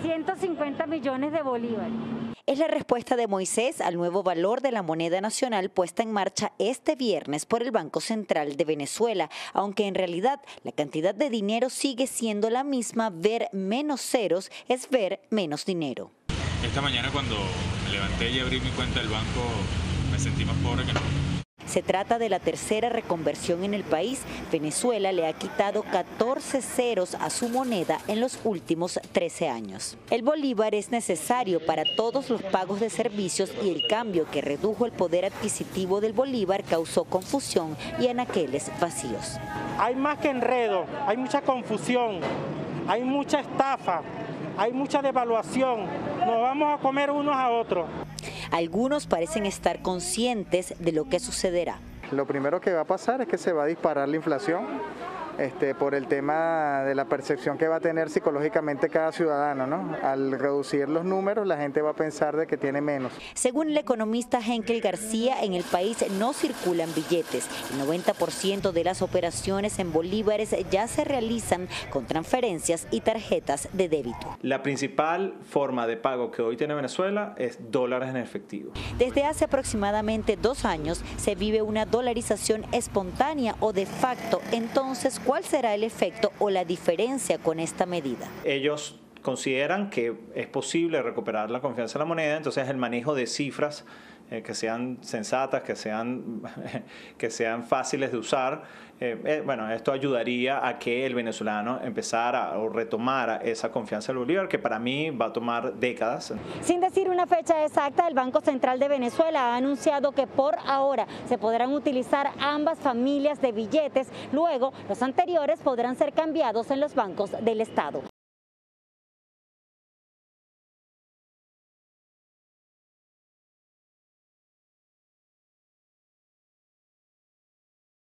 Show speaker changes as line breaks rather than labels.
150 millones de bolívares.
Es la respuesta de Moisés al nuevo valor de la moneda nacional puesta en marcha este viernes por el Banco Central de Venezuela, aunque en realidad la cantidad de dinero sigue siendo la misma. Ver menos ceros es ver menos dinero.
Esta mañana cuando me levanté y abrí mi cuenta del banco me sentí más pobre que nunca.
Se trata de la tercera reconversión en el país. Venezuela le ha quitado 14 ceros a su moneda en los últimos 13 años. El bolívar es necesario para todos los pagos de servicios y el cambio que redujo el poder adquisitivo del bolívar causó confusión y anaqueles vacíos.
Hay más que enredo, hay mucha confusión, hay mucha estafa, hay mucha devaluación. Nos vamos a comer unos a otros.
Algunos parecen estar conscientes de lo que sucederá.
Lo primero que va a pasar es que se va a disparar la inflación por el tema de la percepción que va a tener psicológicamente cada ciudadano, ¿no? Al reducir los números, la gente va a pensar de que tiene menos.
Según el economista Henkel García, en el país no circulan billetes. El 90% de las operaciones en bolívares ya se realizan con transferencias y tarjetas de débito.
La principal forma de pago que hoy tiene Venezuela es dólares en efectivo.
Desde hace aproximadamente 2 años se vive una dolarización espontánea o de facto. Entonces, ¿cuál será el efecto o la diferencia con esta medida?
Ellos consideran que es posible recuperar la confianza en la moneda, entonces el manejo de cifras que sean sensatas, que sean fáciles de usar, esto ayudaría a que el venezolano empezara o retomara esa confianza del bolívar, que para mí va a tomar décadas.
Sin decir una fecha exacta, el Banco Central de Venezuela ha anunciado que por ahora se podrán utilizar ambas familias de billetes, luego los anteriores podrán ser cambiados en los bancos del Estado.